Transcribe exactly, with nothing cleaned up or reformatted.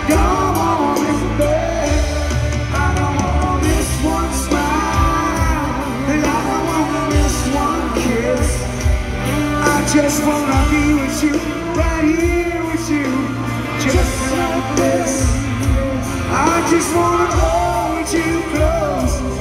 Come on, Miss Babe. I don't wanna miss one smile, and I don't wanna miss one kiss. I just wanna be with you, right here with you, just like this. I just wanna hold you close.